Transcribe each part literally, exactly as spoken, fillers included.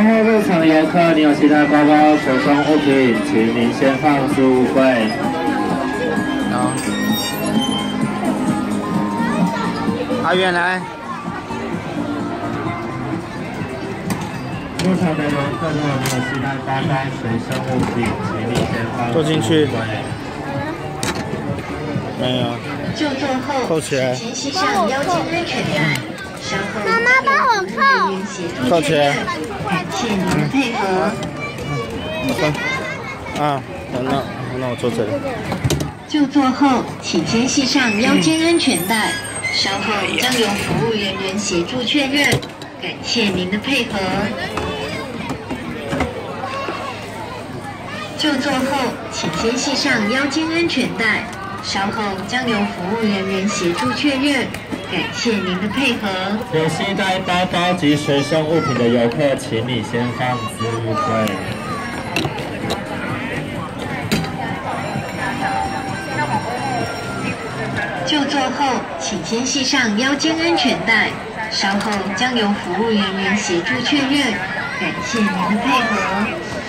后入场的游客，你有其他包包、随身物品，请您先放置物柜。 好。阿远来。 入场的游客，如果你有其他包包、随身物品，请你先放置物柜。 没有。 就座后， 扣起来。 请系上腰间安全带。稍后妈妈帮我扣。 扣起来。 感谢您的配合。 啊，那那那我坐这里。 就座后，请先系上腰间安全带，稍后将由服务人员协助确认。感谢您的配合。就座后，请先系上腰间安全带，稍后将由服务人员协助确认。感谢您的配合。 有携带包包及随身物品的游客，请你先放置物柜。 就座后，请先系上腰间安全带，稍后将由服务人员协助确认。感谢您的配合。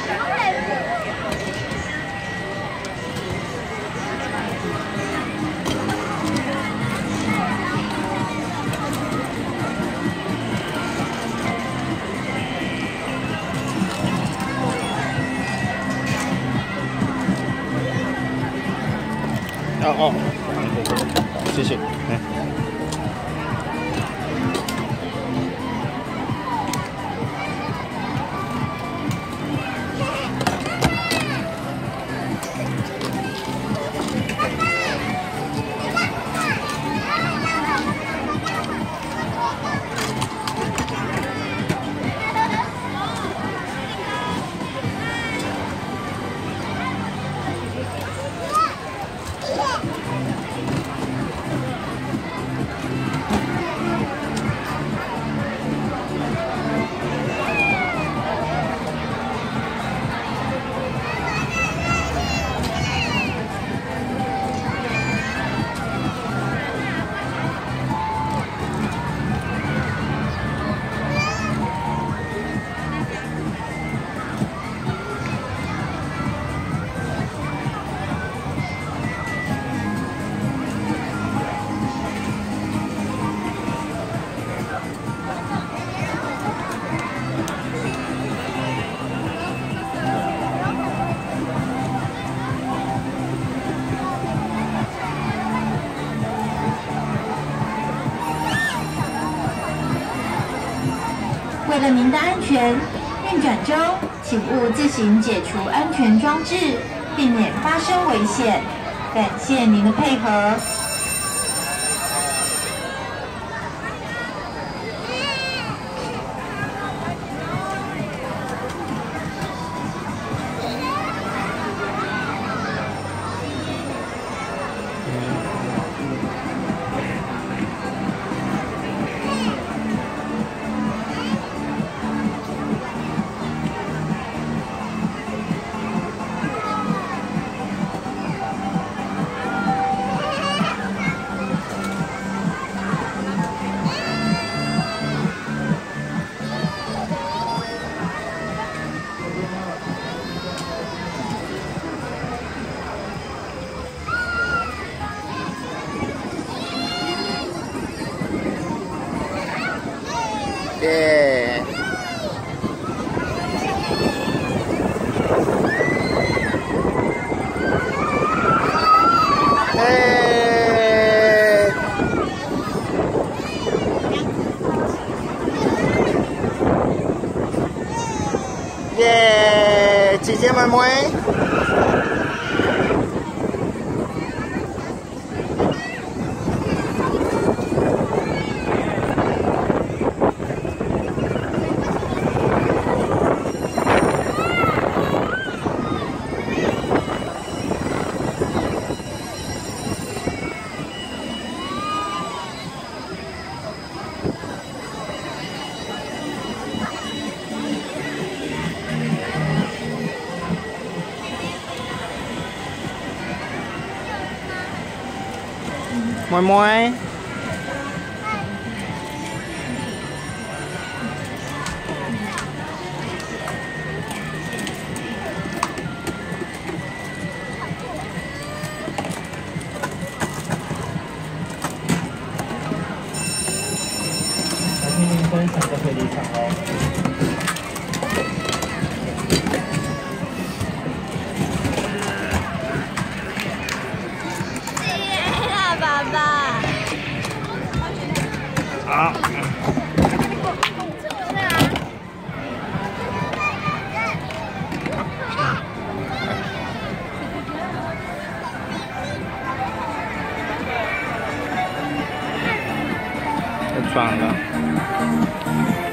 哦哦，谢谢，嗯。 为了您的安全，运转中请勿自行解除安全装置，避免发生危险。感谢您的配合。 耶！哎！耶！姐姐妹妹。妹妹， 可以离场哦。 爸爸。 好。太爽了。